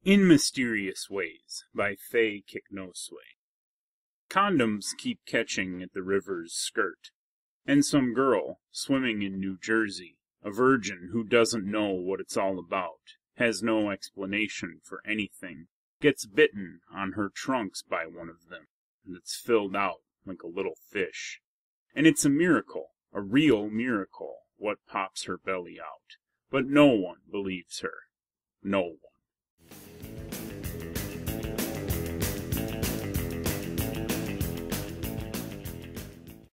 In Mysterious Ways by Faye Kicknosway. Condoms keep catching at the river's skirt, and some girl, swimming in New Jersey, a virgin who doesn't know what it's all about, has no explanation for anything, gets bitten on her trunks by one of them, and it's filled out like a little fish. And it's a miracle, a real miracle, what pops her belly out. But no one believes her. No one.